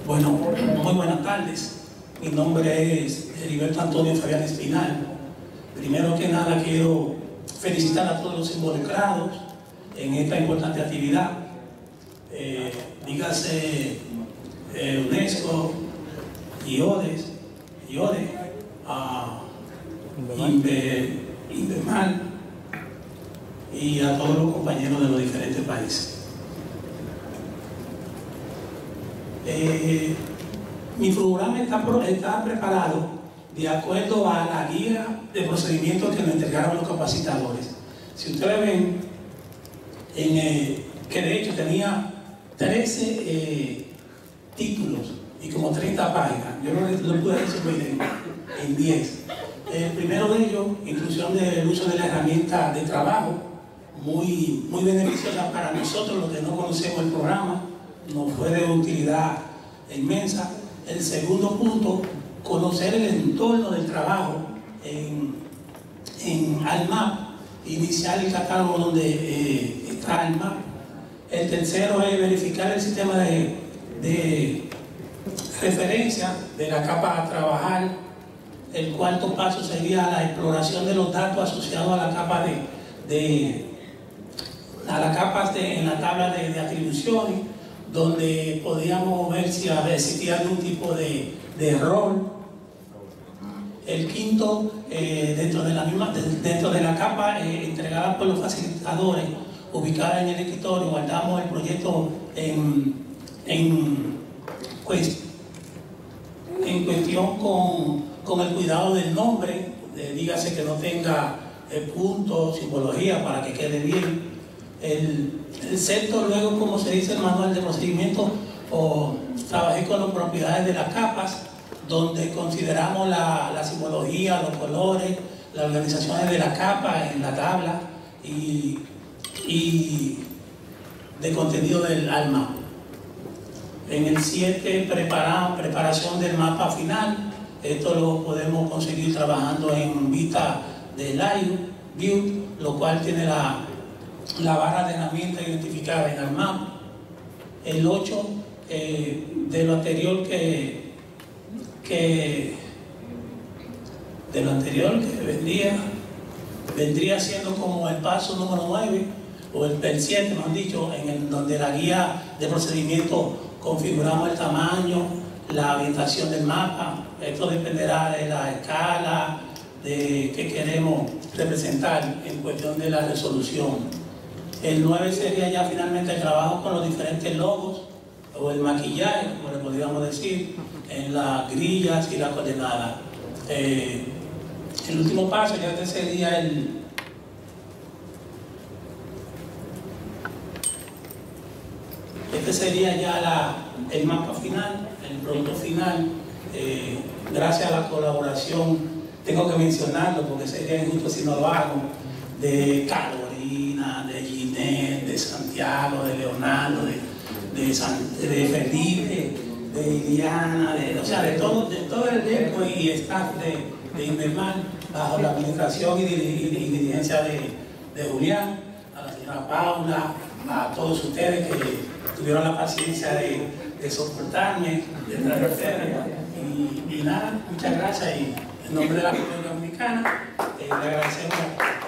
Bueno, muy buenas tardes. Mi nombre es Heriberto Antonio Fabián Espinal. Primero que nada quiero felicitar a todos los involucrados en esta importante actividad. Dígase UNESCO, IODES, INVEMAL y a todos los compañeros de los diferentes países. Mi programa está preparado de acuerdo a la guía de procedimientos que me entregaron los capacitadores. Si ustedes ven, que de hecho tenía 13 títulos y como 30 páginas, yo lo pude resumir en 10. El primero de ellos, inclusión del uso de la herramienta de trabajo, muy beneficiosa para nosotros los que no conocemos el programa, nos fue de utilidad inmensa. El segundo punto, conocer el entorno del trabajo en ALMAP, iniciar el catálogo donde está ALMAP. El tercero es verificar el sistema de referencia de la capa a trabajar. El cuarto paso sería la exploración de los datos asociados a la capa en la tabla de atribuciones, donde podíamos ver si existía algún tipo de error. El quinto, dentro de la capa entregada por los facilitadores, ubicada en el escritorio, guardamos el proyecto en cuestión con el cuidado del nombre, dígase que no tenga puntos, simbología, para que quede bien. El sexto, luego, como se dice el manual de procedimiento, trabajé con las propiedades de las capas, donde consideramos la simbología, los colores, las organizaciones de la capa en la tabla y de contenido del ALMAP. En el 7, preparación del mapa final. Esto lo podemos conseguir trabajando en vista de Live View, lo cual tiene la barra de herramientas identificada en ALMAP. El 8, de lo anterior que vendría siendo como el paso número 9, o el 7, más dicho, donde la guía de procedimiento configuramos el tamaño, la orientación del mapa. Esto dependerá de la escala, de qué queremos representar en cuestión de la resolución. El 9 sería ya finalmente el trabajo con los diferentes logos, o el maquillaje, como le podríamos decir, en las grillas y las coordenadas. El último paso ya sería el mapa final, el producto final. Gracias a la colaboración, tengo que mencionarlo porque sería injusto si no lo hago, de Carolina, de Ginette, de Santiago, de Leonardo, de Felipe, de Iliana, de todo el elenco y staff de INVEMAL, bajo la administración y dirigencia de Julián, a la señora Paula, a todos ustedes que tuvieron la paciencia de soportarme, de traerme, y nada, muchas gracias, y en nombre de la República Dominicana le agradecemos